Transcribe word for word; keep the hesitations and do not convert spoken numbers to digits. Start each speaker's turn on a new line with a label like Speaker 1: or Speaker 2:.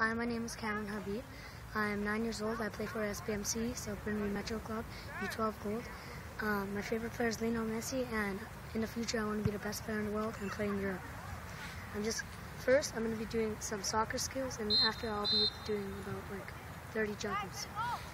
Speaker 1: Hi, my name is Kamron Habib. I'm nine years old. I play for S B M C, so Burnley Metro Club, U twelve Gold. Um, my favorite player is Lionel Messi, and in the future I want to be the best player in the world and play in Europe. I'm just, first I'm going to be doing some soccer skills, and after I'll be doing about like thirty jump ups.